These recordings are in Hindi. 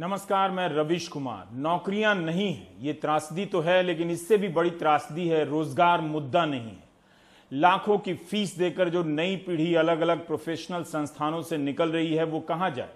नमस्कार, मैं रविश कुमार। नौकरियां नहीं है ये त्रासदी तो है, लेकिन इससे भी बड़ी त्रासदी है रोजगार मुद्दा नहीं है। लाखों की फीस देकर जो नई पीढ़ी अलग अलग प्रोफेशनल संस्थानों से निकल रही है वो कहां जाए।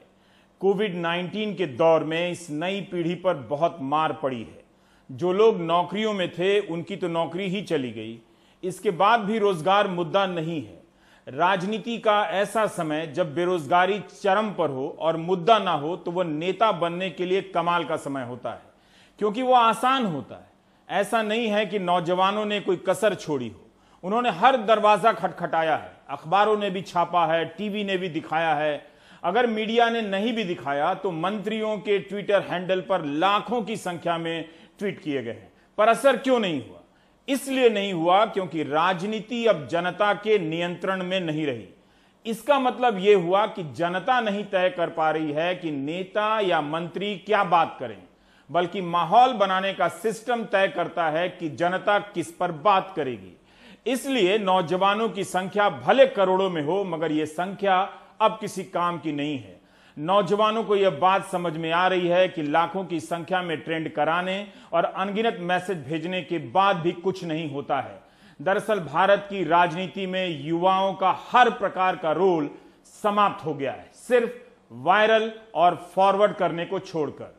कोविड-19 के दौर में इस नई पीढ़ी पर बहुत मार पड़ी है। जो लोग नौकरियों में थे उनकी तो नौकरी ही चली गई। इसके बाद भी रोजगार मुद्दा नहीं है। राजनीति का ऐसा समय जब बेरोजगारी चरम पर हो और मुद्दा ना हो तो वह नेता बनने के लिए कमाल का समय होता है, क्योंकि वह आसान होता है। ऐसा नहीं है कि नौजवानों ने कोई कसर छोड़ी हो। उन्होंने हर दरवाजा खटखटाया है, अखबारों ने भी छापा है, टीवी ने भी दिखाया है। अगर मीडिया ने नहीं भी दिखाया तो मंत्रियों के ट्विटर हैंडल पर लाखों की संख्या में ट्वीट किए गए हैं। पर असर क्यों नहीं हुआ? इसलिए नहीं हुआ क्योंकि राजनीति अब जनता के नियंत्रण में नहीं रही। इसका मतलब यह हुआ कि जनता नहीं तय कर पा रही है कि नेता या मंत्री क्या बात करें, बल्कि माहौल बनाने का सिस्टम तय करता है कि जनता किस पर बात करेगी। इसलिए नौजवानों की संख्या भले करोड़ों में हो, मगर यह संख्या अब किसी काम की नहीं है। नौजवानों को यह बात समझ में आ रही है कि लाखों की संख्या में ट्रेंड कराने और अनगिनत मैसेज भेजने के बाद भी कुछ नहीं होता है। दरअसल भारत की राजनीति में युवाओं का हर प्रकार का रोल समाप्त हो गया है, सिर्फ वायरल और फॉरवर्ड करने को छोड़कर।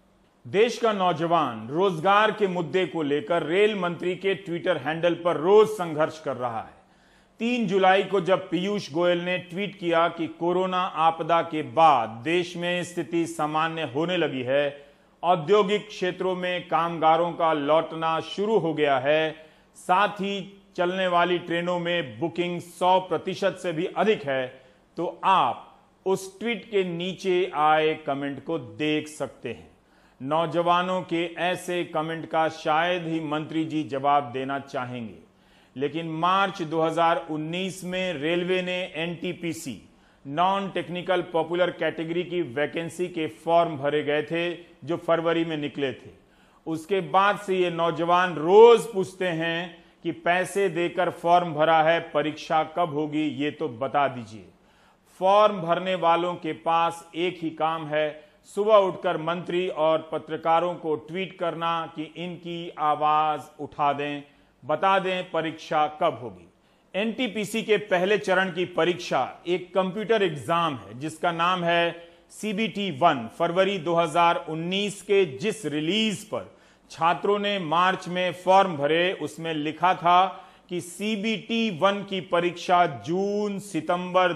देश का नौजवान रोजगार के मुद्दे को लेकर रेल मंत्री के ट्विटर हैंडल पर रोज संघर्ष कर रहा है। 3 जुलाई को जब पीयूष गोयल ने ट्वीट किया कि कोरोना आपदा के बाद देश में स्थिति सामान्य होने लगी है, औद्योगिक क्षेत्रों में कामगारों का लौटना शुरू हो गया है, साथ ही चलने वाली ट्रेनों में बुकिंग 100% से भी अधिक है, तो आप उस ट्वीट के नीचे आए कमेंट को देख सकते हैं। नौजवानों के ऐसे कमेंट का शायद ही मंत्री जी जवाब देना चाहेंगे, लेकिन मार्च 2019 में रेलवे ने NTPC non technical popular category की वैकेंसी के फॉर्म भरे गए थे जो फरवरी में निकले थे। उसके बाद से ये नौजवान रोज पूछते हैं कि पैसे देकर फॉर्म भरा है, परीक्षा कब होगी, ये तो बता दीजिए। फॉर्म भरने वालों के पास एक ही काम है, सुबह उठकर मंत्री और पत्रकारों को ट्वीट करना कि इनकी आवाज उठा दें, बता दें परीक्षा कब होगी। एनटीपीसी के पहले चरण की परीक्षा एक कंप्यूटर एग्जाम है जिसका नाम है CBT-1। फरवरी 2019 के जिस रिलीज पर छात्रों ने मार्च में फॉर्म भरे, उसमें लिखा था कि CBT-1 की परीक्षा जून सितंबर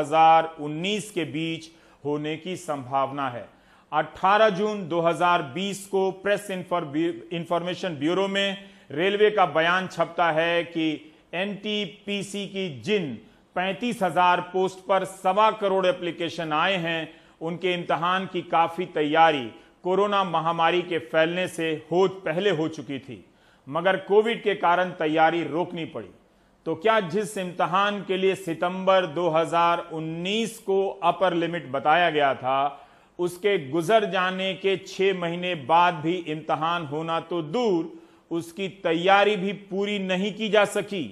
2019 के बीच होने की संभावना है। 18 जून 2020 को प्रेस इंफॉर्मेशन ब्यूरो में रेलवे का बयान छपता है कि एनटीपीसी की जिन 35,000 पोस्ट पर 1.25 करोड़ एप्लीकेशन आए हैं, उनके इम्तिहान की काफी तैयारी कोरोना महामारी के फैलने से पहले हो चुकी थी, मगर कोविड के कारण तैयारी रोकनी पड़ी। तो क्या जिस इम्तिहान के लिए सितंबर 2019 को अपर लिमिट बताया गया था, उसके गुजर जाने के 6 महीने बाद भी इम्तिहान होना तो दूर, उसकी तैयारी भी पूरी नहीं की जा सकी।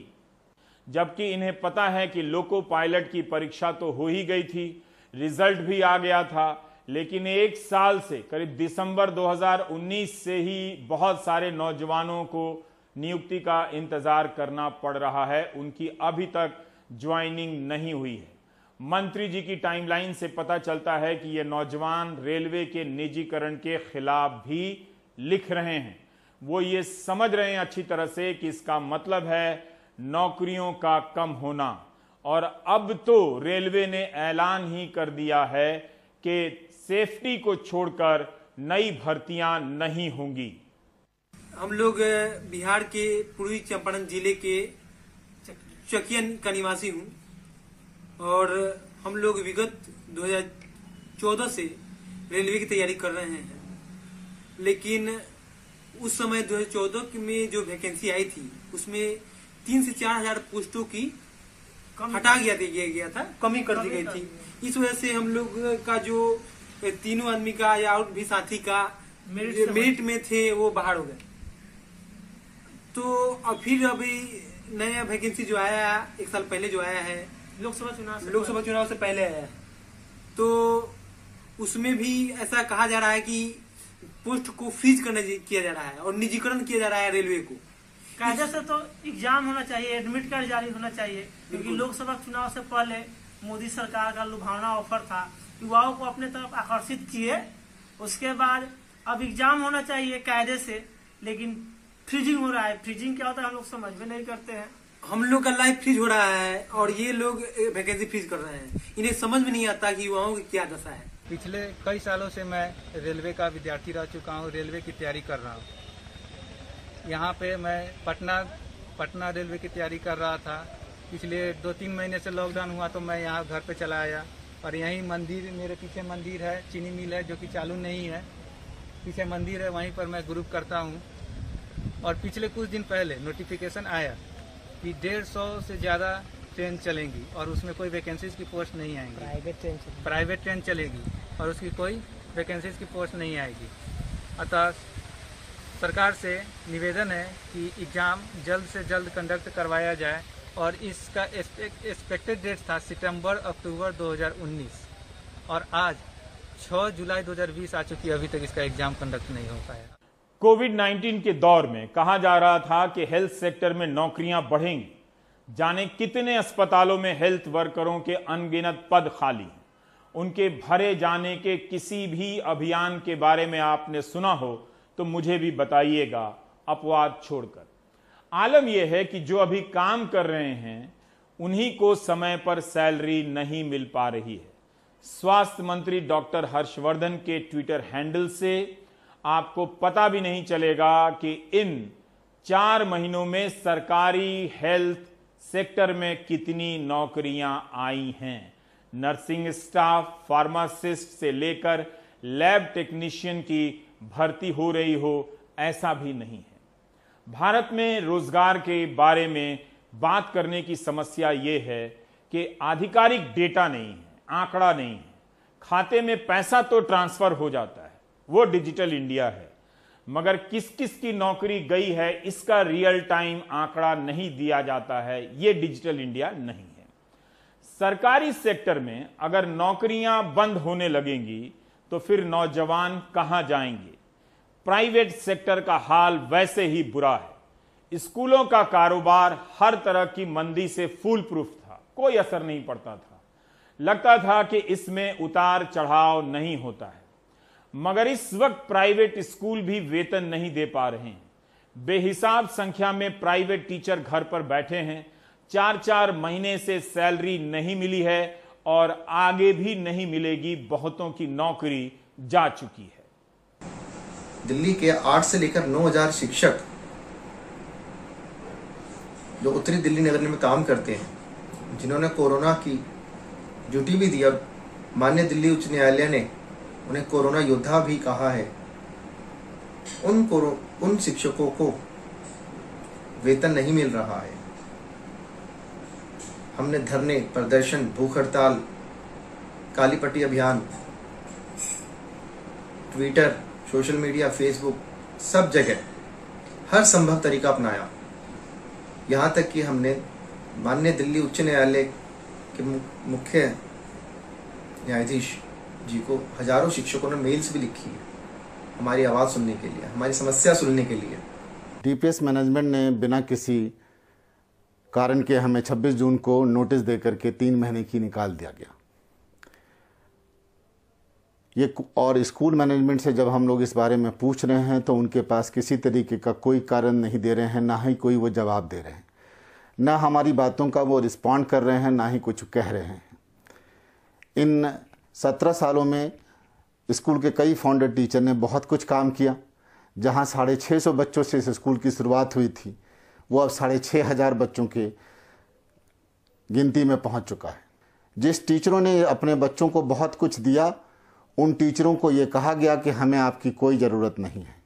जबकि इन्हें पता है कि लोको पायलट की परीक्षा तो हो ही गई थी, रिजल्ट भी आ गया था, लेकिन 1 साल से करीब दिसंबर 2019 से ही बहुत सारे नौजवानों को नियुक्ति का इंतजार करना पड़ रहा है। उनकी अभी तक ज्वाइनिंग नहीं हुई है। मंत्री जी की टाइमलाइन से पता चलता है कि ये नौजवान रेलवे के निजीकरण के खिलाफ भी लिख रहे हैं। वो ये समझ रहे हैं अच्छी तरह से कि इसका मतलब है नौकरियों का कम होना। और अब तो रेलवे ने ऐलान ही कर दिया है कि सेफ्टी को छोड़कर नई भर्तियां नहीं होंगी। हम लोग बिहार के पूर्वी चंपारण जिले के चकिया का निवासी हूं और हम लोग विगत 2014 से रेलवे की तैयारी कर रहे हैं, लेकिन उस समय 2014 में जो वैकेंसी आई थी उसमें 3 से 4 हजार पोस्टों की हटा दिया गया था, कमी कर दी गई थी। इस वजह से हम लोग का जो 3 आदमी का या और भी साथी का मेरिट में थे वो बाहर हो गए। तो अब फिर अभी नया वैकेंसी जो आया 1 साल पहले जो आया है, लोकसभा चुनाव से पहले आया, तो उसमें भी ऐसा कहा जा रहा है कि पोस्ट को फ्रीज किया जा रहा है और निजीकरण किया जा रहा है रेलवे को। कायदे से तो एग्जाम होना चाहिए, एडमिट कार्ड जारी होना चाहिए, क्योंकि लोकसभा चुनाव से पहले मोदी सरकार का लुभावना ऑफर था, युवाओं को अपने तरफ आकर्षित किए। उसके बाद अब एग्जाम होना चाहिए कायदे से, लेकिन फ्रीजिंग हो रहा है। फ्रीजिंग क्या होता है हम लोग समझ में नहीं करते हैं। हम लोग का लाइफ फ्रीज हो रहा है और ये लोग वैकेंसी फ्रीज कर रहे हैं। इन्हें समझ में नहीं आता कि युवाओं की क्या दशा है। पिछले कई सालों से मैं रेलवे का विद्यार्थी रह चुका हूँ, रेलवे की तैयारी कर रहा हूँ। यहाँ पे मैं पटना रेलवे की तैयारी कर रहा था। पिछले 2-3 महीने से लॉकडाउन हुआ तो मैं यहाँ घर पे चला आया और यहीं मंदिर, मेरे पीछे मंदिर है, चीनी मिल है जो कि चालू नहीं है, पीछे मंदिर है, वहीं पर मैं ग्रुप करता हूँ। और पिछले कुछ दिन पहले नोटिफिकेशन आया कि 150 से ज़्यादा ट्रेन चलेंगी और उसमें कोई वैकेंसीज की पोस्ट नहीं आएंगी। प्राइवेट ट्रेन चलेगी और उसकी कोई वैकेंसीज की पोस्ट नहीं आएगी। अतः सरकार से निवेदन है कि एग्ज़ाम जल्द से जल्द कंडक्ट करवाया जाए और इसका एक्सपेक्टेड डेट था सितंबर-अक्टूबर 2019 और आज 6 जुलाई 2020 आ चुकी है, अभी तक इसका एग्जाम कंडक्ट नहीं हो पाया। कोविड-19 के दौर में कहा जा रहा था कि हेल्थ सेक्टर में नौकरियां बढ़ेंगी। जाने कितने अस्पतालों में हेल्थ वर्करों के अनगिनत पद खाली हैं। उनके भरे जाने के किसी भी अभियान के बारे में आपने सुना हो तो मुझे भी बताइएगा, अपवाद छोड़कर। आलम यह है कि जो अभी काम कर रहे हैं उन्हीं को समय पर सैलरी नहीं मिल पा रही है। स्वास्थ्य मंत्री डॉक्टर हर्षवर्धन के ट्विटर हैंडल से आपको पता भी नहीं चलेगा कि इन 4 महीनों में सरकारी हेल्थ सेक्टर में कितनी नौकरियां आई हैं। नर्सिंग स्टाफ, फार्मासिस्ट से लेकर लैब टेक्नीशियन की भर्ती हो रही हो, ऐसा भी नहीं है। भारत में रोजगार के बारे में बात करने की समस्या यह है कि आधिकारिक डेटा नहीं है, आंकड़ा नहीं है। खाते में पैसा तो ट्रांसफर हो जाता है, वो डिजिटल इंडिया है, मगर किस किस की नौकरी गई है इसका रियल टाइम आंकड़ा नहीं दिया जाता है। ये डिजिटल इंडिया नहीं है। सरकारी सेक्टर में अगर नौकरियां बंद होने लगेंगी तो फिर नौजवान कहां जाएंगे। प्राइवेट सेक्टर का हाल वैसे ही बुरा है। स्कूलों का कारोबार हर तरह की मंदी से फूल प्रूफ था, कोई असर नहीं पड़ता था। लगता था कि इसमें उतार चढ़ाव नहीं होता है, मगर इस वक्त प्राइवेट स्कूल भी वेतन नहीं दे पा रहे हैं। बेहिसाब संख्या में प्राइवेट टीचर घर पर बैठे हैं। 4-4 महीने से सैलरी नहीं मिली है और आगे भी नहीं मिलेगी। बहुतों की नौकरी जा चुकी है। दिल्ली के 8 से लेकर 9,000 शिक्षक जो उत्तरी दिल्ली नगर में काम करते हैं, जिन्होंने कोरोना की ड्यूटी भी दी, और माननीय दिल्ली उच्च न्यायालय ने उन्हें कोरोना योद्धा भी कहा है, उन शिक्षकों को वेतन नहीं मिल रहा है। हमने धरने, प्रदर्शन, भूख हड़ताल, काली पट्टी अभियान, ट्विटर, सोशल मीडिया, फेसबुक, सब जगह हर संभव तरीका अपनाया। यहाँ तक कि हमने माननीय दिल्ली उच्च न्यायालय के मुख्य न्यायाधीश जी को हजारों शिक्षकों ने मेल्स भी लिखी है हमारी आवाज़ सुनने के लिए, हमारी समस्या सुनने के लिए। डीपीएस मैनेजमेंट ने बिना किसी कारण के हमें 26 जून को नोटिस देकर के 3 महीने की निकाल दिया गया। ये और स्कूल मैनेजमेंट से जब हम लोग इस बारे में पूछ रहे हैं तो उनके पास किसी तरीके का कोई कारण नहीं दे रहे हैं, ना ही कोई वो जवाब दे रहे हैं, ना हमारी बातों का वो रिस्पॉन्ड कर रहे हैं, ना ही कुछ कह रहे हैं। इन 17 सालों में स्कूल के कई फाउंडर टीचर ने बहुत कुछ काम किया। जहां 650 बच्चों से इस स्कूल की शुरुआत हुई थी, वो अब 6,500 बच्चों के गिनती में पहुंच चुका है। जिस टीचरों ने अपने बच्चों को बहुत कुछ दिया, उन टीचरों को ये कहा गया कि हमें आपकी कोई ज़रूरत नहीं है।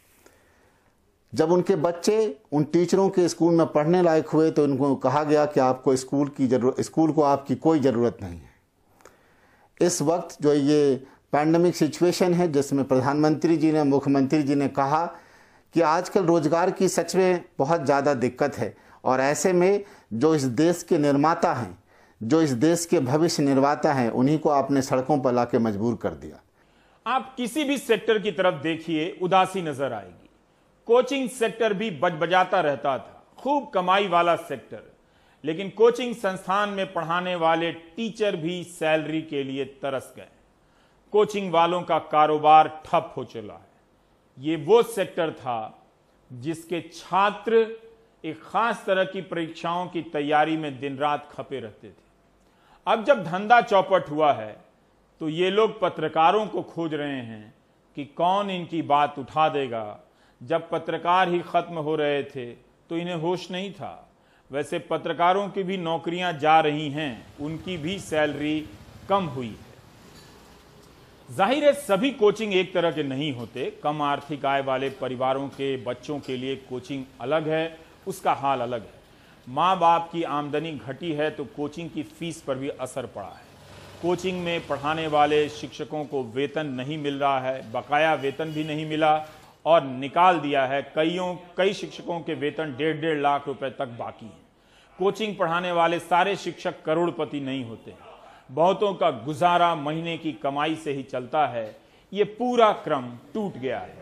जब उनके बच्चे उन टीचरों के स्कूल में पढ़ने लायक हुए तो उनको कहा गया कि आपको स्कूल को आपकी कोई ज़रूरत नहीं है। इस वक्त जो ये पैंडेमिक सिचुएशन है, जिसमें प्रधानमंत्री जी ने, मुख्यमंत्री जी ने कहा कि आजकल रोजगार की सच में बहुत ज़्यादा दिक्कत है, और ऐसे में जो इस देश के निर्माता हैं, जो इस देश के भविष्य निर्माता हैं, उन्हीं को आपने सड़कों पर लाके मजबूर कर दिया। आप किसी भी सेक्टर की तरफ देखिए, उदासी नजर आएगी। कोचिंग सेक्टर भी बजबजाता रहता था, खूब कमाई वाला सेक्टर, लेकिन कोचिंग संस्थान में पढ़ाने वाले टीचर भी सैलरी के लिए तरस गए। कोचिंग वालों का कारोबार ठप हो चला है। ये वो सेक्टर था जिसके छात्र एक खास तरह की परीक्षाओं की तैयारी में दिन रात खपे रहते थे। अब जब धंधा चौपट हुआ है तो ये लोग पत्रकारों को खोज रहे हैं कि कौन इनकी बात उठा देगा। जब पत्रकार ही खत्म हो रहे थे तो इन्हें होश नहीं था। वैसे पत्रकारों की भी नौकरियां जा रही हैं, उनकी भी सैलरी कम हुई है। जाहिर है सभी कोचिंग एक तरह के नहीं होते। कम आर्थिक आय वाले परिवारों के बच्चों के लिए कोचिंग अलग है, उसका हाल अलग है। माँ बाप की आमदनी घटी है तो कोचिंग की फीस पर भी असर पड़ा है। कोचिंग में पढ़ाने वाले शिक्षकों को वेतन नहीं मिल रहा है, बकाया वेतन भी नहीं मिला और निकाल दिया है। कई शिक्षकों के वेतन 1.5 लाख रुपए तक बाकी हैं। कोचिंग पढ़ाने वाले सारे शिक्षक करोड़पति नहीं होते हैं। बहुतों का गुजारा महीने की कमाई से ही चलता है। ये पूरा क्रम टूट गया है।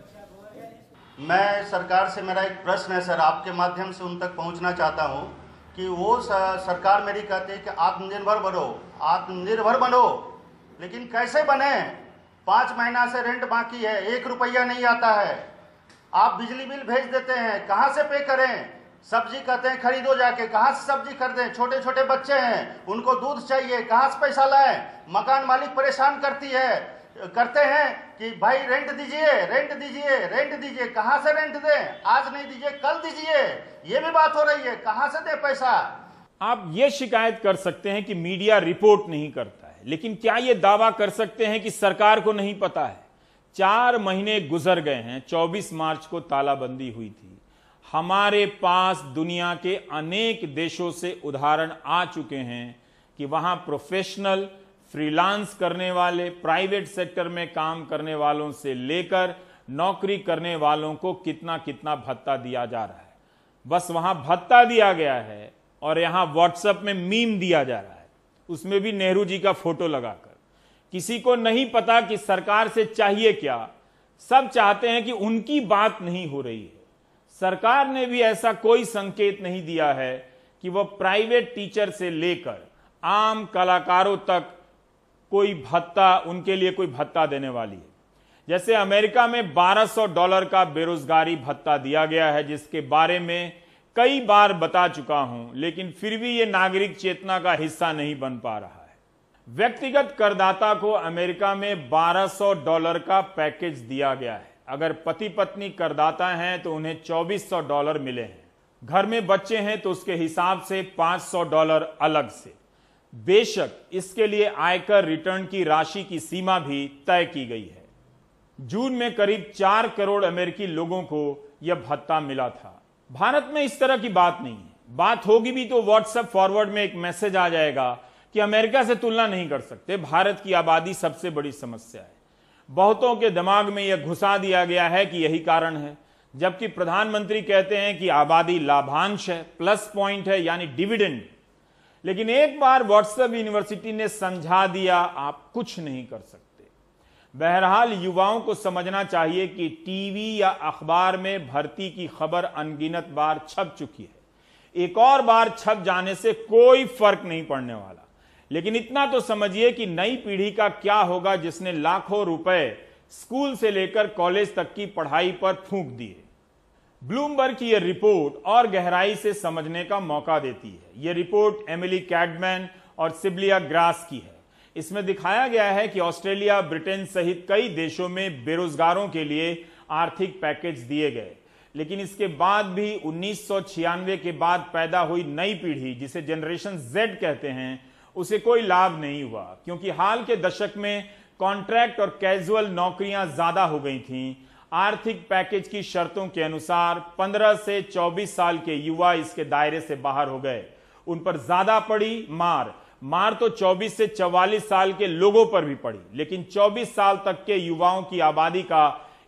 मैं सरकार से, मेरा एक प्रश्न है सर, आपके माध्यम से उन तक पहुंचना चाहता हूं कि वो सरकार मेरी कहती है कि आत्मनिर्भर बनो, लेकिन कैसे बने? 5 महीना से रेंट बाकी है, 1 रुपया नहीं आता है। आप बिजली बिल भेज देते हैं, कहाँ से पे करें? सब्जी कहते हैं खरीदो जाके, कहाँ से सब्जी खरीदें? छोटे छोटे बच्चे हैं, उनको दूध चाहिए, कहाँ से पैसा लाएं? मकान मालिक परेशान करते हैं कि भाई रेंट दीजिए, कहाँ से रेंट दें? आज नहीं दीजिए कल दीजिए, ये भी बात हो रही है, कहाँ से दे पैसा? आप ये शिकायत कर सकते हैं कि मीडिया रिपोर्ट नहीं करता है, लेकिन क्या ये दावा कर सकते हैं कि सरकार को नहीं पता है? 4 महीने गुजर गए हैं, 24 मार्च को तालाबंदी हुई थी। हमारे पास दुनिया के अनेक देशों से उदाहरण आ चुके हैं कि वहां प्रोफेशनल, फ्रीलांस करने वाले, प्राइवेट सेक्टर में काम करने वालों से लेकर नौकरी करने वालों को कितना कितना भत्ता दिया जा रहा है। बस वहां भत्ता दिया गया है और यहां व्हाट्सएप में मीम दिया जा रहा है, उसमें भी नेहरू जी का फोटो लगाकर। किसी को नहीं पता कि सरकार से चाहिए क्या। सब चाहते हैं कि उनकी बात नहीं हो रही है। सरकार ने भी ऐसा कोई संकेत नहीं दिया है कि वह प्राइवेट टीचर से लेकर आम कलाकारों तक कोई भत्ता, उनके लिए कोई भत्ता देने वाली है। जैसे अमेरिका में $1200 का बेरोजगारी भत्ता दिया गया है, जिसके बारे में कई बार बता चुका हूं, लेकिन फिर भी यह नागरिक चेतना का हिस्सा नहीं बन पा रहा है। व्यक्तिगत करदाता को अमेरिका में $1200 का पैकेज दिया गया है। अगर पति पत्नी करदाता हैं तो उन्हें $2400 मिले हैं। घर में बच्चे हैं तो उसके हिसाब से $500 अलग से। बेशक इसके लिए आयकर रिटर्न की राशि की सीमा भी तय की गई है। जून में करीब 4 करोड़ अमेरिकी लोगों को यह भत्ता मिला था। भारत में इस तरह की बात नहीं है। बात होगी भी तो व्हाट्सएप फॉरवर्ड में एक मैसेज आ जाएगा कि अमेरिका से तुलना नहीं कर सकते, भारत की आबादी सबसे बड़ी समस्या है। बहुतों के दिमाग में यह घुसा दिया गया है कि यही कारण है, जबकि प्रधानमंत्री कहते हैं कि आबादी लाभांश है, प्लस पॉइंट है, यानी डिविडेंड। लेकिन एक बार व्हाट्सएप यूनिवर्सिटी ने समझा दिया, आप कुछ नहीं कर सकते। बहरहाल युवाओं को समझना चाहिए कि टीवी या अखबार में भर्ती की खबर अनगिनत बार छप चुकी है। एक और बार छप जाने से कोई फर्क नहीं पड़ने वाला। लेकिन इतना तो समझिए कि नई पीढ़ी का क्या होगा जिसने लाखों रुपए स्कूल से लेकर कॉलेज तक की पढ़ाई पर फूंक दिए। ब्लूमबर्ग की यह रिपोर्ट और गहराई से समझने का मौका देती है। यह रिपोर्ट एमिली कैडमैन और सिबिलिया ग्रास की है। इसमें दिखाया गया है कि ऑस्ट्रेलिया, ब्रिटेन सहित कई देशों में बेरोजगारों के लिए आर्थिक पैकेज दिए गए, लेकिन इसके बाद भी 1996 के बाद पैदा हुई नई पीढ़ी, जिसे जनरेशन जेड कहते हैं, उसे कोई लाभ नहीं हुआ, क्योंकि हाल के दशक में कॉन्ट्रैक्ट और कैजुअल नौकरियां ज्यादा हो गई थीं। आर्थिक पैकेज की शर्तों के अनुसार 15 से 24 साल के युवा इसके दायरे से बाहर हो गए। उन पर ज्यादा पड़ी मार तो 24 से 44 साल के लोगों पर भी पड़ी, लेकिन 24 साल तक के युवाओं की आबादी का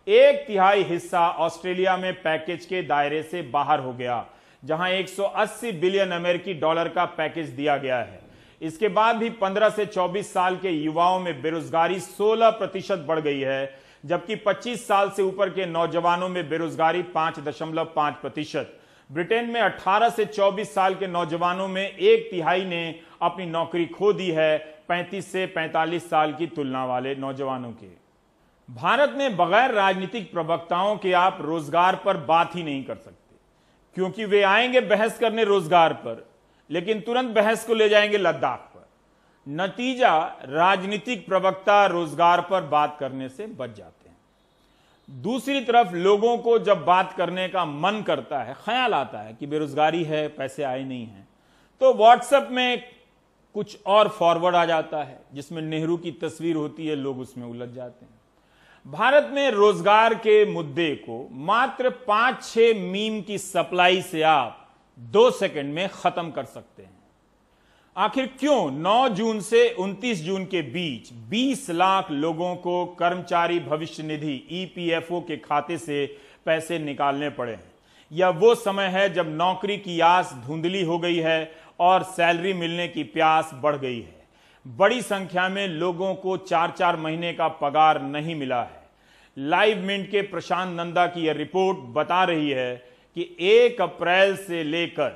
1/3 हिस्सा ऑस्ट्रेलिया में पैकेज के दायरे से बाहर हो गया, जहां $180 बिलियन अमेरिकी का पैकेज दिया गया है। इसके बाद भी 15 से 24 साल के युवाओं में बेरोजगारी 16% बढ़ गई है, जबकि 25 साल से ऊपर के नौजवानों में बेरोजगारी 5.5%। ब्रिटेन में 18 से 24 साल के नौजवानों में 1/3 ने अपनी नौकरी खो दी है, 35 से 45 साल की तुलना वाले नौजवानों के। भारत में बगैर राजनीतिक प्रवक्ताओं के आप रोजगार पर बात ही नहीं कर सकते, क्योंकि वे आएंगे बहस करने रोजगार पर, लेकिन तुरंत बहस को ले जाएंगे लद्दाख पर। नतीजा, राजनीतिक प्रवक्ता रोजगार पर बात करने से बच जाते हैं। दूसरी तरफ लोगों को जब बात करने का मन करता है, ख्याल आता है कि बेरोजगारी है, पैसे आए नहीं हैं, तो व्हाट्सएप में कुछ और फॉरवर्ड आ जाता है जिसमें नेहरू की तस्वीर होती है, लोग उसमें उलझ जाते हैं। भारत में रोजगार के मुद्दे को मात्र 5-6 मीम की सप्लाई से आप 2 सेकंड में खत्म कर सकते हैं। आखिर क्यों 9 जून से 29 जून के बीच 20 लाख लोगों को कर्मचारी भविष्य निधि EPFO के खाते से पैसे निकालने पड़े हैं? यह वो समय है जब नौकरी की आस धुंधली हो गई है और सैलरी मिलने की प्यास बढ़ गई है। बड़ी संख्या में लोगों को 4-4 महीने का पगार नहीं मिला है। लाइव मिंट के प्रशांत नंदा की यह रिपोर्ट बता रही है कि 1 अप्रैल से लेकर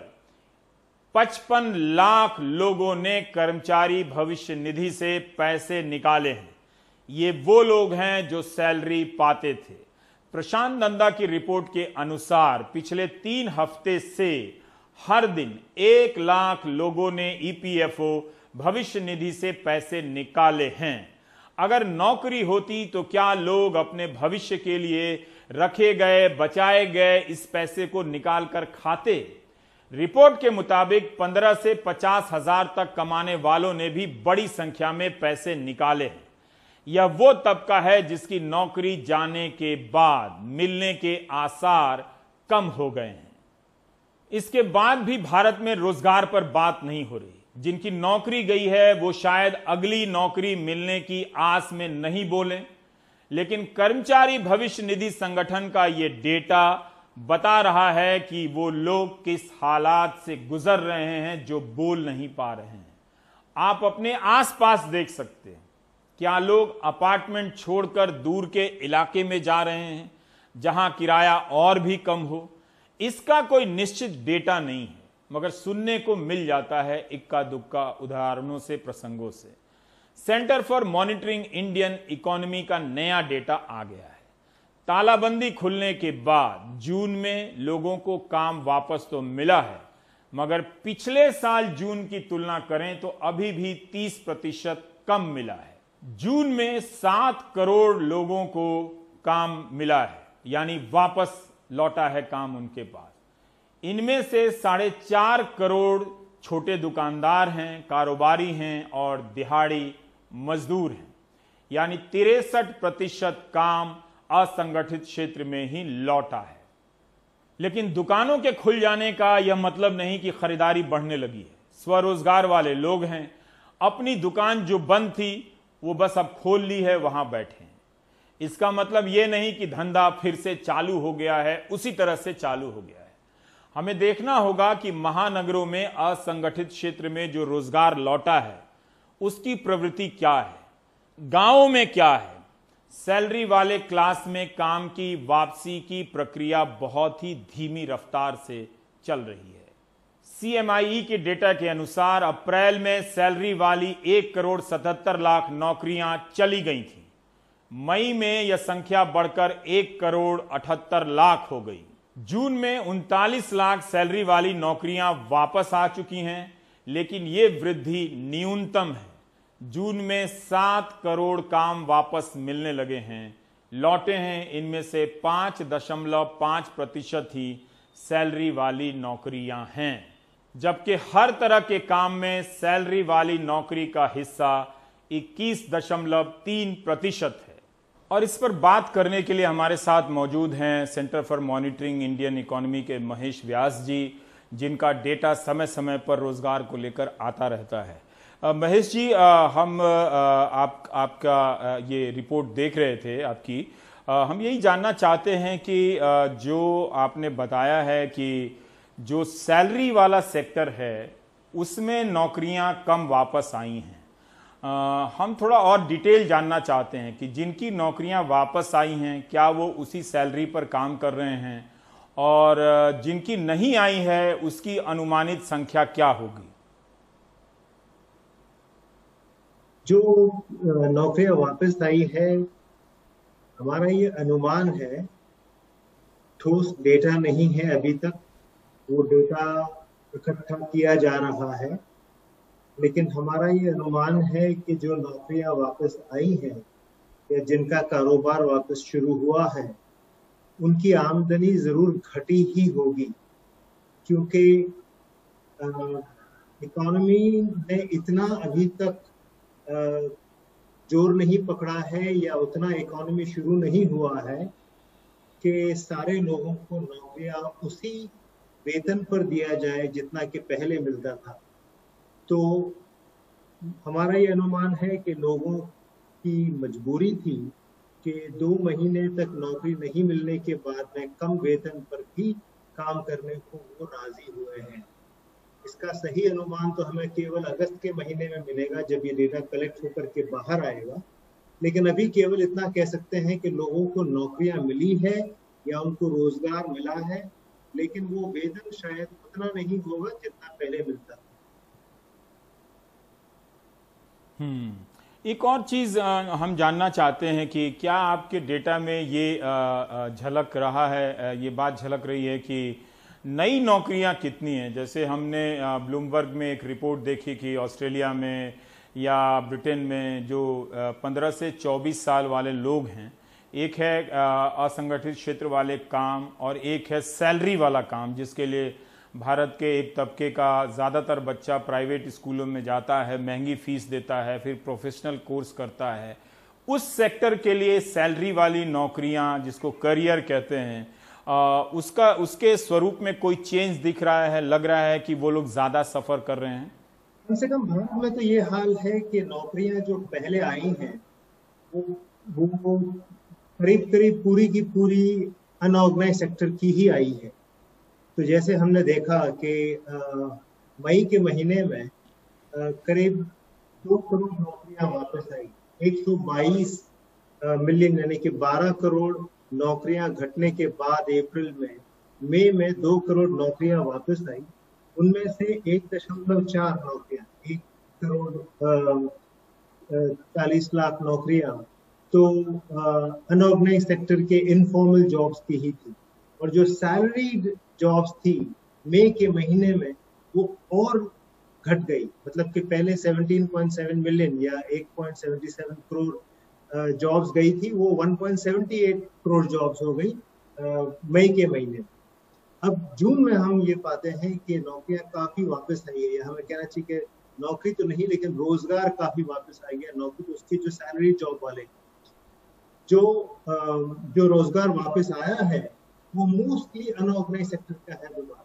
55 लाख लोगों ने कर्मचारी भविष्य निधि से पैसे निकाले हैं। ये वो लोग हैं जो सैलरी पाते थे। प्रशांत नंदा की रिपोर्ट के अनुसार पिछले 3 हफ्ते से हर दिन 1 लाख लोगों ने EPFO भविष्य निधि से पैसे निकाले हैं। अगर नौकरी होती तो क्या लोग अपने भविष्य के लिए रखे गए, बचाए गए इस पैसे को निकाल कर खाते? रिपोर्ट के मुताबिक 15 से 50 हजार तक कमाने वालों ने भी बड़ी संख्या में पैसे निकाले हैं। यह वो तबका है जिसकी नौकरी जाने के बाद मिलने के आसार कम हो गए हैं। इसके बाद भी भारत में रोजगार पर बात नहीं हो रही। जिनकी नौकरी गई है वो शायद अगली नौकरी मिलने की आस में नहीं बोले, लेकिन कर्मचारी भविष्य निधि संगठन का ये डेटा बता रहा है कि वो लोग किस हालात से गुजर रहे हैं जो बोल नहीं पा रहे हैं। आप अपने आसपास देख सकते हैं। क्या लोग अपार्टमेंट छोड़कर दूर के इलाके में जा रहे हैं जहां किराया और भी कम हो? इसका कोई निश्चित डेटा नहीं है, मगर सुनने को मिल जाता है इक्का दुक्का उदाहरणों से, प्रसंगों से। Centre for monitoring Indian economy का नया डेटा आ गया है। तालाबंदी खुलने के बाद जून में लोगों को काम वापस तो मिला है, मगर पिछले साल जून की तुलना करें तो अभी भी 30% कम मिला है। जून में 7 करोड़ लोगों को काम मिला है, यानी वापस लौटा है काम उनके पास। इनमें से 4.5 करोड़ छोटे दुकानदार हैं, कारोबारी हैं और दिहाड़ी मजदूर हैं, यानी 63% काम असंगठित क्षेत्र में ही लौटा है। लेकिन दुकानों के खुल जाने का यह मतलब नहीं कि खरीदारी बढ़ने लगी है। स्वरोजगार वाले लोग हैं, अपनी दुकान जो बंद थी वो बस अब खोल ली है, वहां बैठे हैं। इसका मतलब यह नहीं कि धंधा फिर से चालू हो गया है, उसी तरह से चालू हो गया है। हमें देखना होगा कि महानगरों में असंगठित क्षेत्र में जो रोजगार लौटा है उसकी प्रवृत्ति क्या है, गांवों में क्या है। सैलरी वाले क्लास में काम की वापसी की प्रक्रिया बहुत ही धीमी रफ्तार से चल रही है। CMIE के डेटा के अनुसार अप्रैल में सैलरी वाली 1,77,00,000 नौकरियां चली गई थी। मई में यह संख्या बढ़कर 1,78,00,000 हो गई। जून में 39 लाख सैलरी वाली नौकरियां वापस आ चुकी हैं, लेकिन यह वृद्धि न्यूनतम है। जून में 7 करोड़ काम वापस मिलने लगे हैं, लौटे हैं। इनमें से 5.5% ही सैलरी वाली नौकरियां हैं, जबकि हर तरह के काम में सैलरी वाली नौकरी का हिस्सा 21.3% है। और इस पर बात करने के लिए हमारे साथ मौजूद हैं centre for monitoring Indian economy के महेश व्यास जी, जिनका डेटा समय समय पर रोजगार को लेकर आता रहता है। महेश जी, हम आपका ये रिपोर्ट देख रहे थे आपकी। हम यही जानना चाहते हैं कि जो आपने बताया है कि जो सैलरी वाला सेक्टर है उसमें नौकरियां कम वापस आई हैं। हम थोड़ा और डिटेल जानना चाहते हैं कि जिनकी नौकरियां वापस आई हैं क्या वो उसी सैलरी पर काम कर रहे हैं, और जिनकी नहीं आई है उसकी अनुमानित संख्या क्या होगी? जो नौकरियां वापस आई है, हमारा ये अनुमान है, ठोस डेटा नहीं है अभी तक, वो डेटा इकट्ठा किया जा रहा है, लेकिन हमारा ये अनुमान है कि जो नौकरियां वापस आई हैं या जिनका कारोबार वापस शुरू हुआ है उनकी आमदनी जरूर घटी ही होगी, क्योंकि इकोनॉमी ने इतना अभी तक जोर नहीं पकड़ा है या उतना इकोनॉमी शुरू नहीं हुआ है कि सारे लोगों को नौकरियां उसी वेतन पर दिया जाए जितना कि पहले मिलता था। तो हमारा ये अनुमान है कि लोगों की मजबूरी थी कि 2 महीने तक नौकरी नहीं मिलने के बाद में कम वेतन पर भी काम करने को वो राजी हुए हैं। इसका सही अनुमान तो हमें केवल अगस्त के महीने में मिलेगा जब ये डेटा कलेक्ट होकर के बाहर आएगा, लेकिन अभी केवल इतना कह सकते हैं कि लोगों को नौकरियां मिली है या उनको रोजगार मिला है, लेकिन वो वेतन शायद उतना नहीं होगा जितना पहले मिलता था। एक और चीज हम जानना चाहते हैं कि क्या आपके डेटा में ये झलक रहा है, ये बात झलक रही है कि नई नौकरियां कितनी हैं? जैसे हमने ब्लूमबर्ग में एक रिपोर्ट देखी कि ऑस्ट्रेलिया में या ब्रिटेन में जो 15 से 24 साल वाले लोग हैं, एक है असंगठित क्षेत्र वाले काम और एक है सैलरी वाला काम, जिसके लिए भारत के एक तबके का ज़्यादातर बच्चा प्राइवेट स्कूलों में जाता है, महंगी फीस देता है, फिर प्रोफेशनल कोर्स करता है। उस सेक्टर के लिए सैलरी वाली नौकरियां, जिसको करियर कहते हैं, उसके स्वरूप में कोई चेंज दिख रहा है? लग रहा है कि वो लोग ज़्यादा सफ़र कर रहे हैं? कम से कम भारत में तो ये हाल है कि नौकरियां जो पहले आई हैं वो करीब करीब पूरी की पूरी अनऑर्गेनाइज सेक्टर की ही आई है। तो जैसे हमने देखा कि मई के महीने में करीब 2 करोड़ नौकरियां वापस आई, 122 मिलियन यानी कि 12 करोड़ नौकरियां घटने के बाद अप्रैल में, मई में 2 करोड़ नौकरियां वापस आई। उनमें से 1.4 नौकरियां, 1 करोड़ 40 लाख नौकरियां तो अनऑर्गेनाइज सेक्टर के इनफॉर्मल जॉब्स की ही थी, और जो सैलरीड जॉब्स थी मई के महीने में वो और घट गई। मतलब कि पहले 17.7 मिलियन या 8.77 करोड़ जॉब्स गई थी, वो 1.78 करोड़ जॉब्स हो गई मई के महीने में। अब जून में हम ये पाते हैं कि नौकरियां काफी वापस आई है। हमें कहना चाहिए कि नौकरी तो नहीं लेकिन रोजगार काफी वापस आ गया। नौकरी तो उसकी जो सैलरी जॉब वाले जो रोजगार वापस आया है वो मोस्टली अनऑर्गेनाइज सेक्टर का है। दोबारा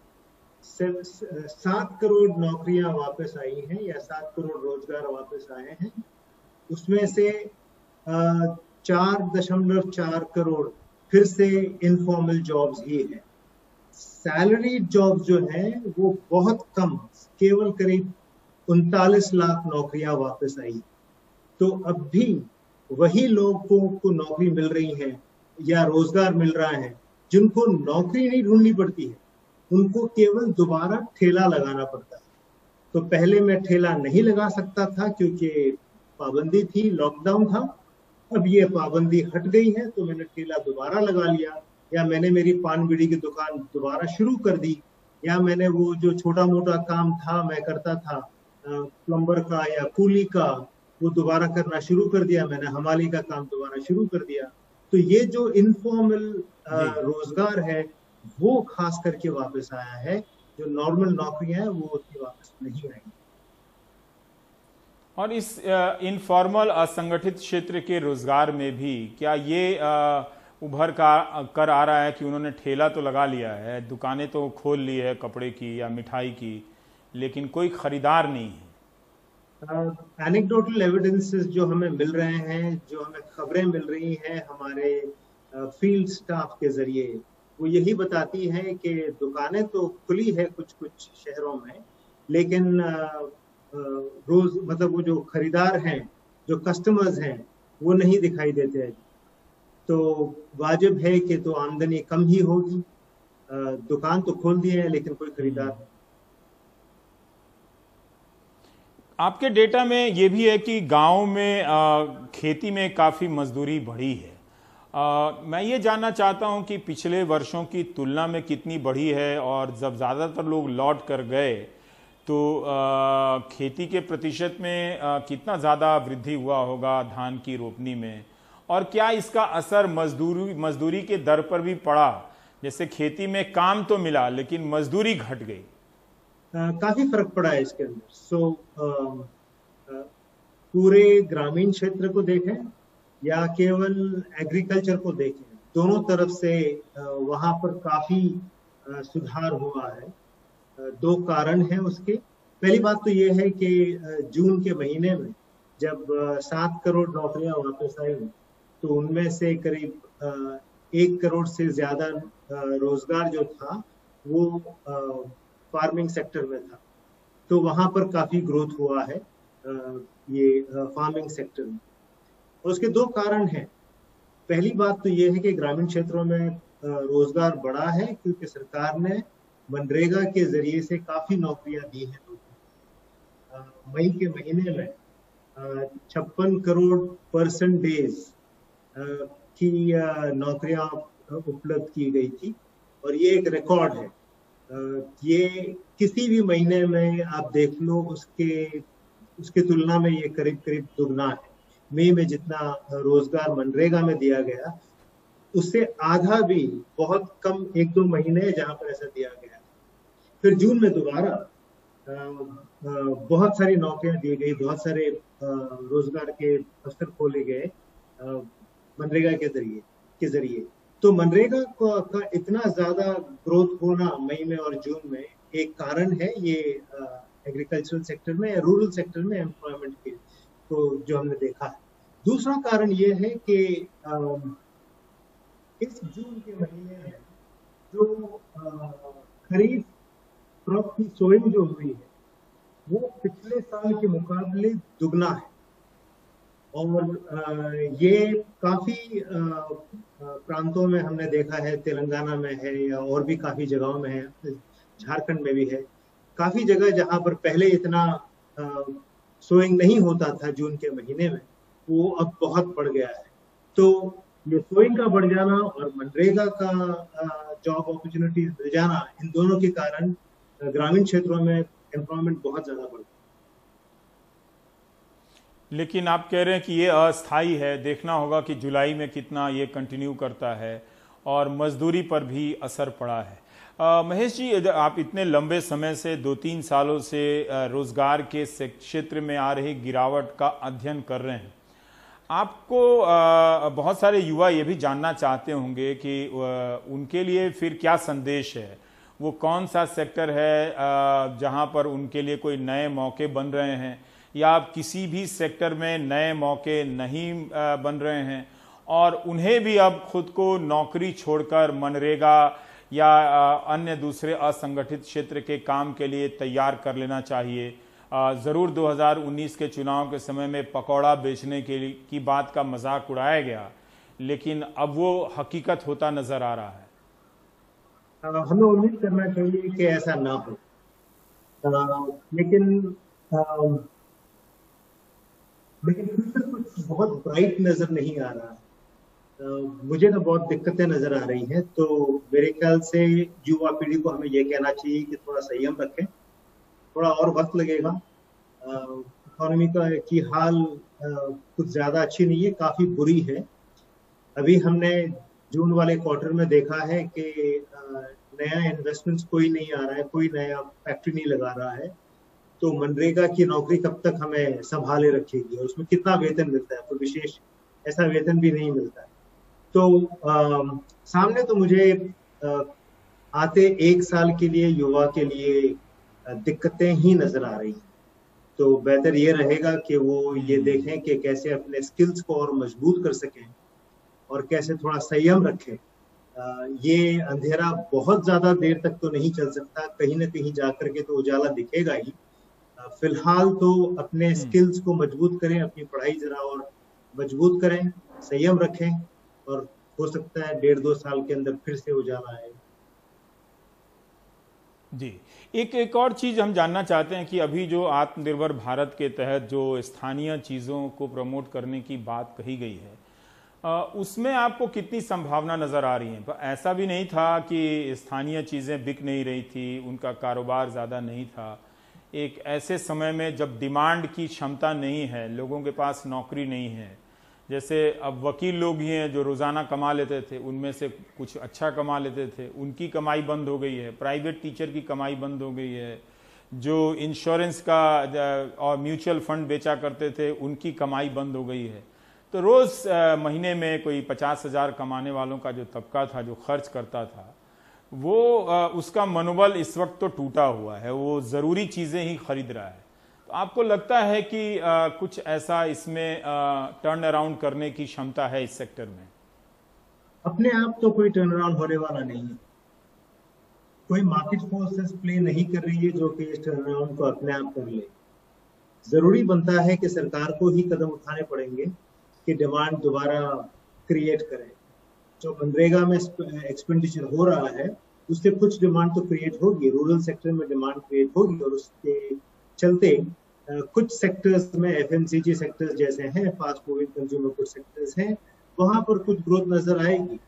7 करोड़ नौकरियां वापस आई हैं या 7 करोड़ रोजगार वापस आए हैं। उसमें से 4.4 करोड़ फिर से इनफॉर्मल जॉब्स ही है। सैलरी जॉब्स जो है वो बहुत कम, केवल करीब 39 लाख नौकरियां वापस आई। तो अब भी वही लोगों को नौकरी मिल रही है या रोजगार मिल रहा है जिनको नौकरी नहीं ढूंढनी पड़ती है, उनको केवल दोबारा ठेला लगाना पड़ता है। तो पहले मैं ठेला नहीं लगा सकता था क्योंकि पाबंदी थी, लॉकडाउन था। अब ये पाबंदी हट गई है तो मैंने ठेला दोबारा लगा लिया, या मैंने मेरी पान बीड़ी की दुकान दोबारा शुरू कर दी, या मैंने वो जो छोटा मोटा काम था मैं करता था प्लम्बर का या कूली का, वो दोबारा करना शुरू कर दिया। मैंने हमाली का काम दोबारा शुरू कर दिया। तो ये जो इनफॉर्मल रोजगार है वो खास करके वापस आया है। जो नॉर्मल नौकरियां हैं वो उतनी वापस नहीं आई। और इस इनफॉर्मल असंगठित क्षेत्र के रोजगार में भी क्या ये उभर कर आ रहा है कि उन्होंने ठेला तो लगा लिया है, दुकानें तो खोल ली है कपड़े की या मिठाई की, लेकिन कोई खरीदार नहीं है? एनेक्डोटल एविडेंसेस जो हमें मिल रहे हैं, जो हमें खबरें मिल रही हैं हमारे फील्ड स्टाफ के जरिए, वो यही बताती हैं कि दुकानें तो खुली है कुछ कुछ शहरों में, लेकिन रोज मतलब वो जो खरीदार हैं, जो कस्टमर्स हैं, वो नहीं दिखाई देते हैं। तो वाजिब है कि तो आमदनी कम ही होगी। दुकान तो खोल दिए हैं लेकिन कोई खरीदार नहीं। आपके डेटा में ये भी है कि गांव में खेती में काफ़ी मजदूरी बढ़ी है। मैं ये जानना चाहता हूं कि पिछले वर्षों की तुलना में कितनी बढ़ी है, और जब ज़्यादातर लोग लौट कर गए तो खेती के प्रतिशत में कितना ज़्यादा वृद्धि हुआ होगा धान की रोपनी में, और क्या इसका असर मजदूरी के दर पर भी पड़ा? जैसे खेती में काम तो मिला लेकिन मजदूरी घट गई। काफी फर्क पड़ा है इसके अंदर। पूरे ग्रामीण क्षेत्र को देखें या केवल एग्रीकल्चर को देखें, दोनों तरफ से वहां पर काफी सुधार हुआ है। दो कारण हैं उसके। पहली बात तो ये है कि जून के महीने में जब 7 करोड़ नौकरियां वापस आई, तो उनमें से करीब 1 करोड़ से ज्यादा रोजगार जो था वो फार्मिंग सेक्टर में था। तो वहां पर काफी ग्रोथ हुआ है ये फार्मिंग सेक्टर में। उसके दो कारण हैं। पहली बात तो ये है कि ग्रामीण क्षेत्रों में रोजगार बढ़ा है क्योंकि सरकार ने मनरेगा के जरिए से काफी नौकरियां दी हैं लोगों को। मई के महीने में 56 करोड़ पर्सन डेज की नौकरियां उपलब्ध की गई थी, और ये एक रिकॉर्ड है। ये किसी भी महीने में आप देख लो उसके तुलना में ये करीब करीब दुगना है। मई में जितना रोजगार मनरेगा में दिया गया उससे आधा भी बहुत कम 1-2 महीने जहां पर ऐसा दिया गया। फिर जून में दोबारा बहुत सारी नौकरियां दी गई, बहुत सारे रोजगार के अवसर खोले गए मनरेगा के जरिए। तो मनरेगा का इतना ज्यादा ग्रोथ होना मई में और जून में एक कारण है ये एग्रीकल्चरल सेक्टर में या रूरल सेक्टर में एम्प्लॉयमेंट के तो जो हमने देखा है। दूसरा कारण ये है कि इस जून के महीने में जो खरीफ क्रॉप की सोइंग जो हुई है वो पिछले साल के मुकाबले दुगना है, और ये काफी प्रांतों में हमने देखा है, तेलंगाना में है या और भी काफी जगहों में है, झारखंड में भी है। काफी जगह जहां पर पहले इतना सोइंग नहीं होता था जून के महीने में, वो अब बहुत बढ़ गया है। तो ये सोइंग का बढ़ जाना और मनरेगा का जॉब अपॉर्चुनिटीज मिल जाना, इन दोनों के कारण ग्रामीण क्षेत्रों में एम्प्लॉयमेंट बहुत ज्यादा बढ़ गया। लेकिन आप कह रहे हैं कि ये अस्थायी है, देखना होगा कि जुलाई में कितना ये कंटिन्यू करता है, और मजदूरी पर भी असर पड़ा है। महेश जी, आप इतने लंबे समय से 2-3 सालों से रोजगार के क्षेत्र में आ रही गिरावट का अध्ययन कर रहे हैं। आपको बहुत सारे युवा ये भी जानना चाहते होंगे कि उनके लिए फिर क्या संदेश है, वो कौन सा सेक्टर है जहां पर उनके लिए कोई नए मौके बन रहे हैं, या किसी भी सेक्टर में नए मौके नहीं बन रहे हैं, और उन्हें भी अब खुद को नौकरी छोड़कर मनरेगा या अन्य दूसरे असंगठित क्षेत्र के काम के लिए तैयार कर लेना चाहिए। ज़रूर 2019 के चुनाव के समय में पकौड़ा बेचने की बात का मजाक उड़ाया गया, लेकिन अब वो हकीकत होता नजर आ रहा है। हमें उम्मीद करना चाहिए कि ऐसा ना हो, लेकिन फ्यूचर कुछ बहुत ब्राइट नजर नहीं आ रहा। मुझे तो बहुत दिक्कतें नजर आ रही हैं। तो मेरे ख्याल से युवा पीढ़ी को हमें ये कहना चाहिए कि थोड़ा संयम रखें, थोड़ा और वक्त लगेगा। इकोनॉमी की हाल कुछ ज्यादा अच्छी नहीं है, काफी बुरी है। अभी हमने जून वाले क्वार्टर में देखा है कि नया इन्वेस्टमेंट्स कोई नहीं आ रहा है, कोई नया फैक्ट्री नहीं लगा रहा है। तो मनरेगा की नौकरी कब तक हमें संभाले रखेगी, और उसमें कितना वेतन मिलता है? कोई विशेष ऐसा वेतन भी नहीं मिलता है। तो सामने तो मुझे आते 1 साल के लिए युवा के लिए दिक्कतें ही नजर आ रही हैं। तो बेहतर ये रहेगा कि वो ये देखें कि कैसे अपने स्किल्स को और मजबूत कर सकें और कैसे थोड़ा संयम रखें ये अंधेरा बहुत ज्यादा देर तक तो नहीं चल सकता, कहीं ना कहीं जाकर के तो उजाला दिखेगा ही। फिलहाल तो अपने स्किल्स को मजबूत करें, अपनी पढ़ाई जरा और मजबूत करें, संयम रखें, और हो सकता है 1.5-2 साल के अंदर फिर से उजाला आए। जी, एक और चीज़ हम जानना चाहते हैं कि अभी जो आत्मनिर्भर भारत के तहत जो स्थानीय चीज़ों को प्रमोट करने की बात कही गई है, उसमें आपको कितनी संभावना नज़र आ रही है? पर ऐसा भी नहीं था कि स्थानीय चीज़ें बिक नहीं रही थी, उनका कारोबार ज़्यादा नहीं था। एक ऐसे समय में जब डिमांड की क्षमता नहीं है, लोगों के पास नौकरी नहीं है, जैसे अब वकील लोग ही हैं जो रोज़ाना कमा लेते थे, उनमें से कुछ अच्छा कमा लेते थे, उनकी कमाई बंद हो गई है। प्राइवेट टीचर की कमाई बंद हो गई है। जो इंश्योरेंस का और म्यूचुअल फंड बेचा करते थे, उनकी कमाई बंद हो गई है। तो रोज़ महीने में कोई 50,000 कमाने वालों का जो तबका था, जो खर्च करता था, वो उसका मनोबल इस वक्त तो टूटा हुआ है, वो ज़रूरी चीज़ें ही खरीद रहा है। तो आपको लगता है कि कुछ ऐसा इसमें टर्न अराउंड करने की क्षमता है इस सेक्टर में? अपने आप तो कोई टर्न अराउंड होने वाला नहीं है। कोई मार्केट फोर्सेस प्ले नहीं कर रही है जो कि इस टर्न अराउंड को अपने आप कर ले। जरूरी बनता है कि सरकार को ही कदम उठाने पड़ेंगे कि डिमांड दोबारा क्रिएट करें। जो मनरेगा में एक्सपेंडिचर हो रहा है, उससे कुछ डिमांड तो क्रिएट होगी, रूरल सेक्टर में डिमांड क्रिएट होगी, और उसके चलते कुछ सेक्टर्स में एफएमसीजी सेक्टर्स जैसे हैं, फास्ट मूविंग कंज्यूमर कुछ सेक्टर्स हैं, वहां पर कुछ ग्रोथ नजर आएगी।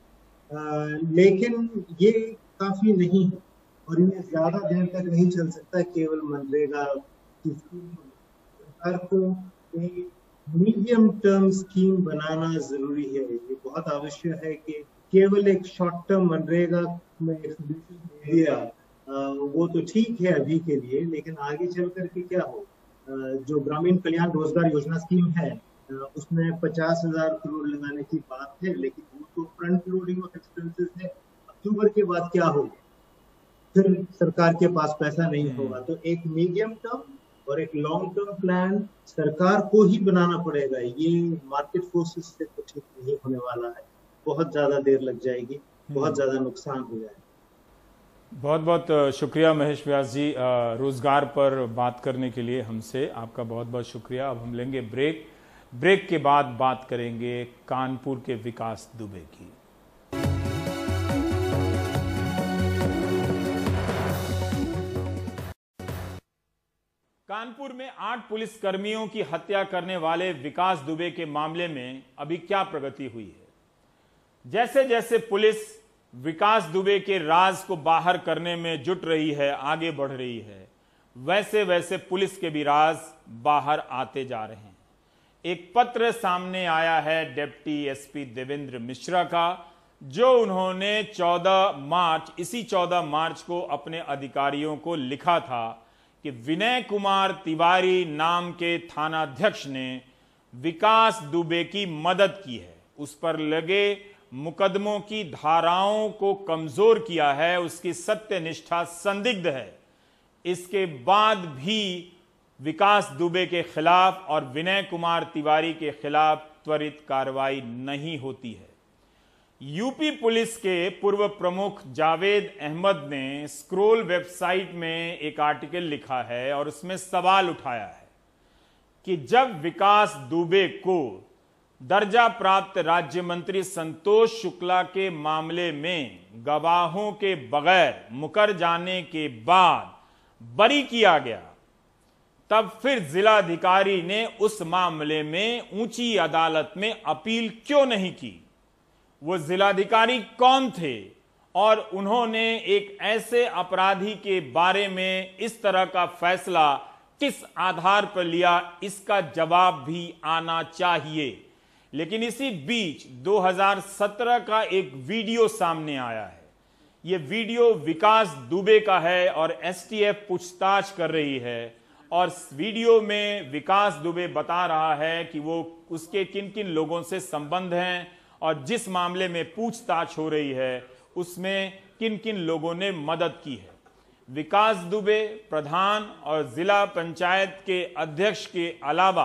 लेकिन ये काफी नहीं है और ये ज्यादा देर तक नहीं चल सकता। केवल मनरेगा की सरकार को एक मीडियम टर्म स्कीम बनाना जरूरी है। ये बहुत आवश्यक है कि केवल एक शॉर्ट टर्म मनरेगा में दे दिया, वो तो ठीक है अभी के लिए, लेकिन आगे चल करके क्या हो। जो ग्रामीण कल्याण रोजगार योजना स्कीम है, उसमें 50,000 करोड़ लगाने की बात है, लेकिन वो तो फ्रंट लोडिंग ऑफ एक्सपेंसेस है। अक्टूबर के बाद क्या होगा, फिर सरकार के पास पैसा नहीं होगा। तो एक मीडियम टर्म और एक लॉन्ग टर्म प्लान सरकार को ही बनाना पड़ेगा। ये मार्केट फोर्सेस से तो ठीक नहीं होने वाला है, बहुत ज्यादा देर लग जाएगी, बहुत ज्यादा नुकसान हो जाएगा। बहुत बहुत शुक्रिया महेश व्यास जी, रोजगार पर बात करने के लिए हमसे आपका बहुत बहुत शुक्रिया। अब हम लेंगे ब्रेक के बाद बात करेंगे कानपुर के विकास दुबे की। कानपुर में 8 पुलिसकर्मियों की हत्या करने वाले विकास दुबे के मामले में अभी क्या प्रगति हुई है? जैसे जैसे पुलिस विकास दुबे के राज को बाहर करने में जुट रही है, आगे बढ़ रही है, वैसे वैसे पुलिस के भी राज बाहर आते जा रहे हैं। एक पत्र सामने आया है डिप्टी एसपी देवेंद्र मिश्रा का, जो उन्होंने 14 मार्च को अपने अधिकारियों को लिखा था कि विनय कुमार तिवारी नाम के थानाध्यक्ष ने विकास दुबे की मदद की है, उस पर लगे मुकदमों की धाराओं को कमजोर किया है, उसकी सत्यनिष्ठा संदिग्ध है। इसके बाद भी विकास दुबे के खिलाफ और विनय कुमार तिवारी के खिलाफ त्वरित कार्रवाई नहीं होती है। यूपी पुलिस के पूर्व प्रमुख जावेद अहमद ने स्क्रोल वेबसाइट में एक आर्टिकल लिखा है और उसमें सवाल उठाया है कि जब विकास दुबे को दर्जा प्राप्त राज्य मंत्री संतोष शुक्ला के मामले में गवाहों के बगैर मुकर जाने के बाद बरी किया गया, तब फिर जिलाधिकारी ने उस मामले में ऊंची अदालत में अपील क्यों नहीं की? वो जिलाधिकारी कौन थे और उन्होंने एक ऐसे अपराधी के बारे में इस तरह का फैसला किस आधार पर लिया? इसका जवाब भी आना चाहिए। लेकिन इसी बीच 2017 का एक वीडियो सामने आया है। यह वीडियो विकास दुबे का है और एसटीएफ पूछताछ कर रही है, और वीडियो में विकास दुबे बता रहा है कि वो उसके किन किन लोगों से संबंध हैं और जिस मामले में पूछताछ हो रही है उसमें किन किन लोगों ने मदद की है। विकास दुबे प्रधान और जिला पंचायत के अध्यक्ष के अलावा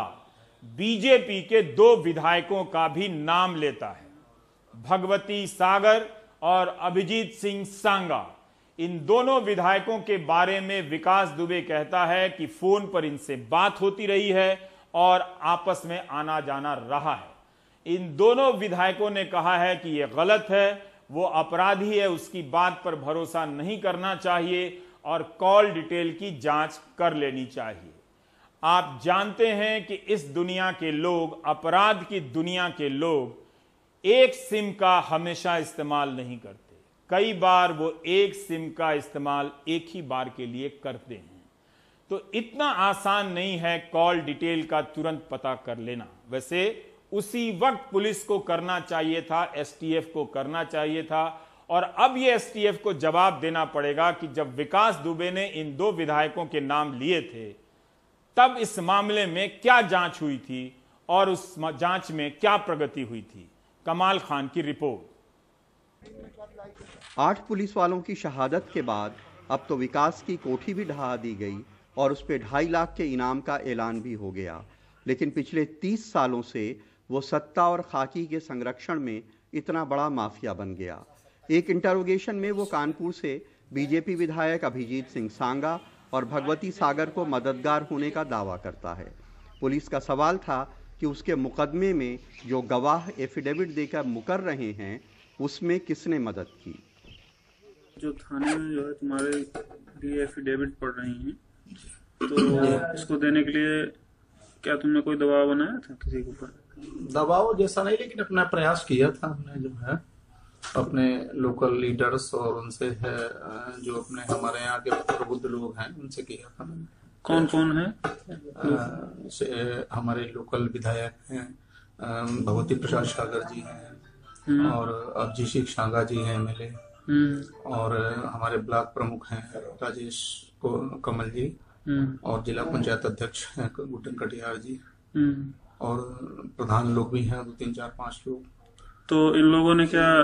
बीजेपी के 2 विधायकों का भी नाम लेता है, भगवती सागर और अभिजीत सिंह सांगा, इन दोनों विधायकों के बारे में विकास दुबे कहता है कि फोन पर इनसे बात होती रही है और आपस में आना जाना रहा है। इन दोनों विधायकों ने कहा है कि यह गलत है, वो अपराधी है, उसकी बात पर भरोसा नहीं करना चाहिए और कॉल डिटेल की जांच कर लेनी चाहिए। आप जानते हैं कि इस दुनिया के लोग, अपराध की दुनिया के लोग एक सिम का हमेशा इस्तेमाल नहीं करते। कई बार वो एक सिम का इस्तेमाल एक ही बार के लिए करते हैं। तो इतना आसान नहीं है कॉल डिटेल का तुरंत पता कर लेना। वैसे उसी वक्त पुलिस को करना चाहिए था, एसटीएफ को करना चाहिए था, और अब ये एसटीएफ को जवाब देना पड़ेगा कि जब विकास दुबे ने इन दो विधायकों के नाम लिए थे तब इस मामले में क्या जांच हुई थी और उस जांच में क्या प्रगति हुई थी। कमाल खान की रिपोर्ट। 8 पुलिस वालों की शहादत के बाद अब तो विकास की कोठी भी ढहा दी गई और उस पे 2.5 लाख के इनाम का ऐलान भी हो गया। लेकिन पिछले 30 सालों से वो सत्ता और खाकी के संरक्षण में इतना बड़ा माफिया बन गया। एक इंटरोगेशन में वो कानपुर से बीजेपी विधायक अभिजीत सिंह सांगा और भगवती सागर को मददगार होने का दावा करता है। पुलिस का सवाल था कि उसके मुकदमे में जो गवाह एफिडेविट देकर मुकर रहे हैं उसमें किसने मदद की। जो थाने में जो है तुम्हारे लिए एफिडेविट पढ़ रही हैं, तो इसको देने के लिए क्या तुमने कोई दबाव बनाया था किसी के ऊपर? दबाव जैसा नहीं, लेकिन अपना प्रयास किया था हमने, जो है अपने लोकल लीडर्स और उनसे है जो अपने हमारे यहाँ के प्रबुद्ध लोग हैं उनसे किया था। कौन कौन है? हमारे लोकल विधायक हैं, भगवती प्रसाद सागर जी हैं और अभिजीत सिंह सांगा जी हैं एमएलए, और हमारे ब्लॉक प्रमुख हैं राजेश कमल जी, और जिला पंचायत अध्यक्ष हैं गुड्डन कटियार जी, और प्रधान लोग भी हैं 2, 3, 4, 5 लोग। तो इन लोगों ने क्या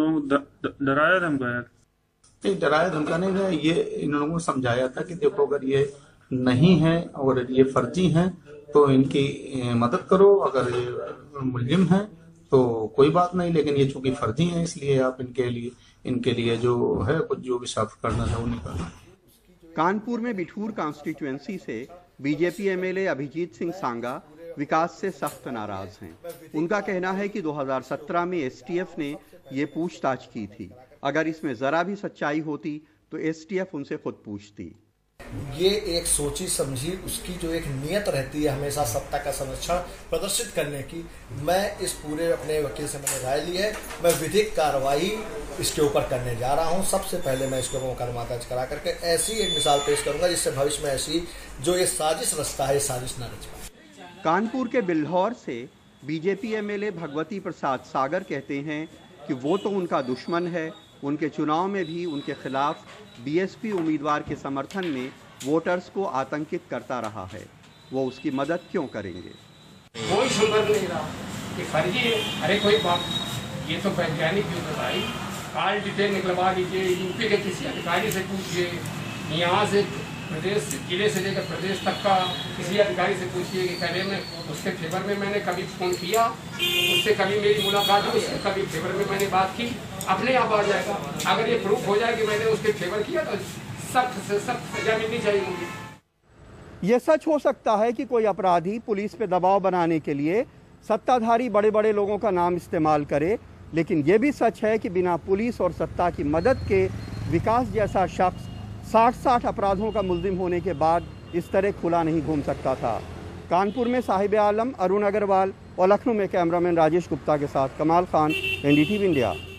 डराया धमकाया? नहीं, डराया धमकाने में ये इन लोगों को समझाया था कि देखो अगर ये नहीं है और ये फर्जी हैं तो इनकी मदद करो, अगर ये मुलजिम हैं तो कोई बात नहीं, लेकिन ये चूंकि फर्जी हैं इसलिए आप इनके लिए जो है कुछ जो भी साफ करना था वो निकालना। कानपुर में बिठूर कॉन्स्टिट्यूएंसी से बीजेपी एमएलए अभिजीत सिंह सांगा विकास से सख्त नाराज हैं। उनका कहना है कि 2017 में एसटीएफ ने ये पूछताछ की थी। अगर इसमें जरा भी सच्चाई होती तो एसटीएफ उनसे खुद पूछती। ये एक सोची समझी उसकी जो एक नियत रहती है हमेशा सत्ता का संरक्षण प्रदर्शित करने की। मैं इस पूरे अपने वकील से मैंने राय ली है, मैं विधिक कार्रवाई इसके ऊपर करने जा रहा हूं। सबसे पहले मैं इसको मुकदमा दर्ज करा करके ऐसी एक मिसाल पेश करूंगा जिससे भविष्य में ऐसी जो ये साजिश रचता है, साजिश न रच पाए। कानपुर के बिल्हौर से बीजेपी एमएलए भगवती प्रसाद सागर कहते हैं कि वो तो उनका दुश्मन है, उनके चुनाव में भी उनके खिलाफ बीएसपी उम्मीदवार के समर्थन में वोटर्स को आतंकित करता रहा है। वो उसकी मदद क्यों करेंगे? कोई संदर्भ नहीं रहा कि फर्जी है। अरे कोई बात, ये तो वैज्ञानिक युग है भाई। कॉल डिटेल निकलवा लीजिए, यूपी के किसी अधिकारी से पूछिए, यहाँ से प्रदेश जिले से लेकर प्रदेश तक का किसी अधिकारी से पूछिए कि पहले में उसके फेवर में मैंने कभी फ़ोन किया, उससे कभी मेरी मुलाकात हुई, उससे कभी फेवर में मैंने बात की, अपने आप आ जाएगा। अगर ये प्रूफ हो जाए कि मैंने उसके फेवर किया तो सख्त से सख्त सजा मिलनी चाहिए मुझे। ये सच हो सकता है कि कोई अपराधी पुलिस पे दबाव बनाने के लिए सत्ताधारी बड़े बड़े लोगों का नाम इस्तेमाल करे, लेकिन ये भी सच है कि बिना पुलिस और सत्ता की मदद के विकास जैसा शख्स 60 अपराधों का मुल्जिम होने के बाद इस तरह खुला नहीं घूम सकता था। कानपुर में साहिब आलम अरुण अग्रवाल और लखनऊ में कैमरामैन राजेश गुप्ता के साथ कमाल खान, एनडीटीवी इंडिया।